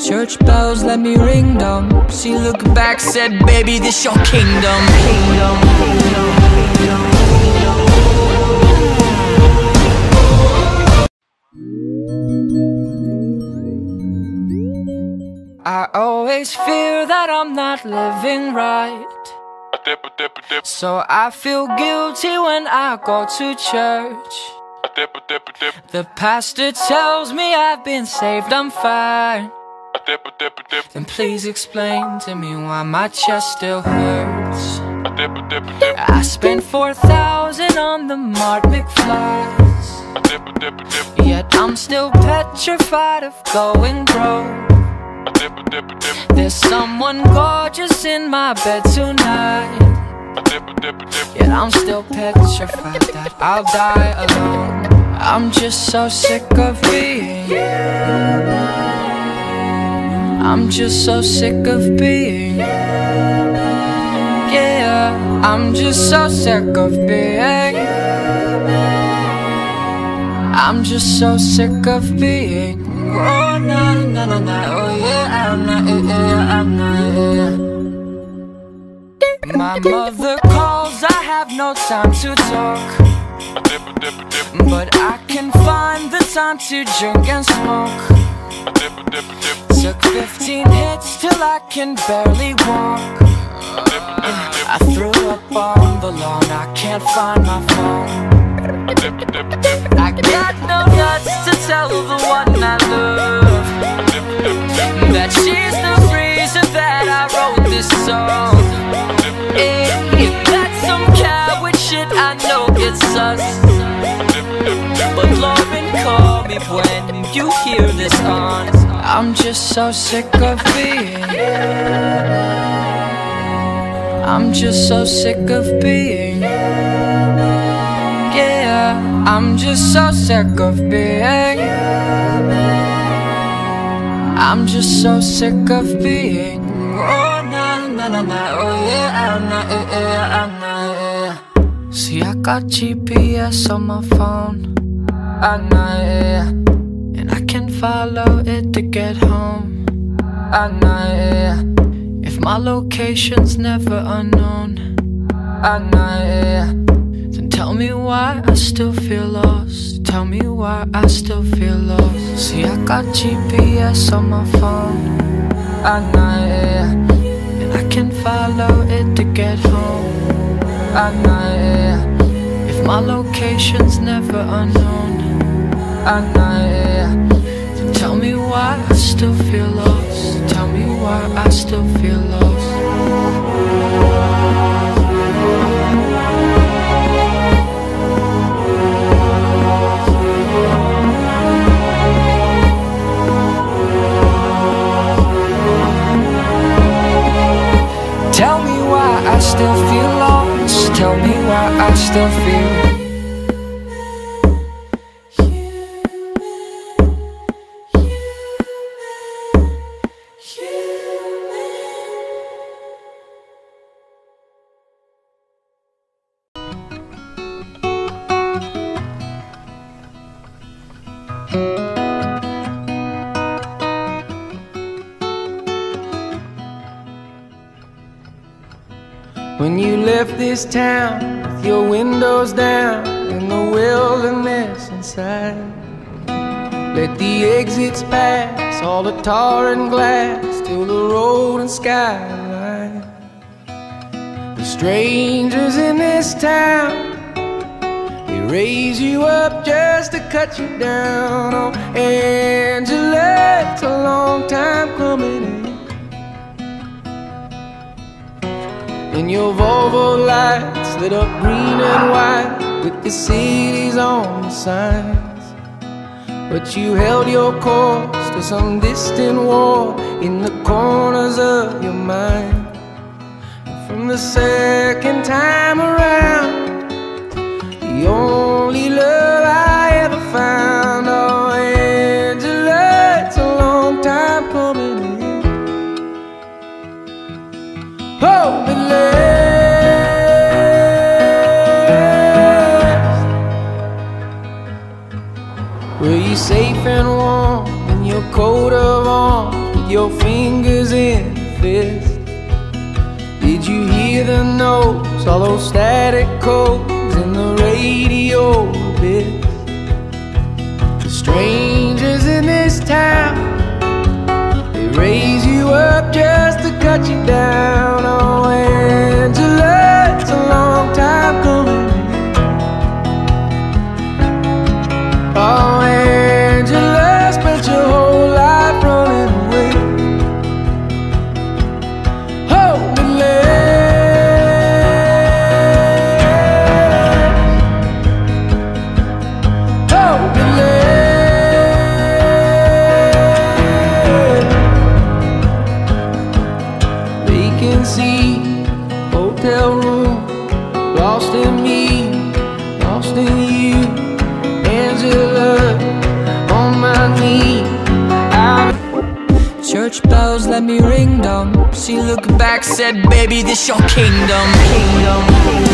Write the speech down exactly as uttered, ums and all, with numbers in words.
Church bells let me ring them. She looked back, said, baby, this your kingdom. Kingdom, kingdom, kingdom, kingdom. I always fear that I'm not living right, so I feel guilty when I go to church. The pastor tells me I've been saved, I'm fine. Then please explain to me why my chest still hurts. I spent four thousand on the Mart McFlys, yet I'm still petrified of going broke. There's someone gorgeous in my bed tonight, yet I'm still petrified that I'll die alone. I'm just so sick of being I'm just so sick of being Yeah, I'm just so sick of being I'm just so sick of being Oh, na, na, na, na, oh yeah, I'm not, yeah, I'm not, yeah. My mother calls, I have no time to talk, but I can find the time to drink and smoke. Took fifteen hits till I can barely walk. I threw up on the lawn, I can't find my phone. I got no nuts to tell the one I love that she's the reason that I wrote this song. If that's some coward shit, I know it's us, but Lauren, call me when you hear this on. I'm just so sick of being I'm just so sick of being Yeah, I'm just so sick of being I'm just so sick of being Oh, na, na, na, na, oh yeah, I'm not, yeah, I'm not, yeah. See, I got G P S on my phone, I'm not, yeah, and I can follow it to get home, I'm not, yeah. If my location's never unknown, I'm not, yeah. Then tell me why I still feel lost. Tell me why I still feel lost. See, I got G P S on my phone, I'm not, yeah, and I can follow it to get home, I'm not, yeah. If my location's never unknown, I'm not, yeah. Then tell me why I still feel lost. Tell me why I still feel lost. Tell me why I still feel lost. Tell me why I still feel when you left this town with your windows down and the wilderness inside. Let the exits pass, all the tar and glass, till the road and skyline. The strangers in this town, they raise you up just to cut you down. Oh, Angela, it's a long time coming in. And your Volvo lights lit up green and white with the cities on the signs. But you held your course to some distant war in the corners of your mind. And from the second time around, the only love I ever found. Oh, Angela, it's a long time coming in. Oh, but were you safe and warm in your coat of arms, with your fingers in a fist? Did you hear the notes, all those static codes in the radio bits? The strangers in this town, they raise you up just to cut you down. Oh, Angela, it's a long time coming. Oh, Angela, spent your whole life running away. Hold me less, hold me less. Vacancy, hotel room, lost in me, lost in you. Angela, on my knee. Church bells, let me ring them. She looked back, said, baby, this your kingdom, kingdom, kingdom.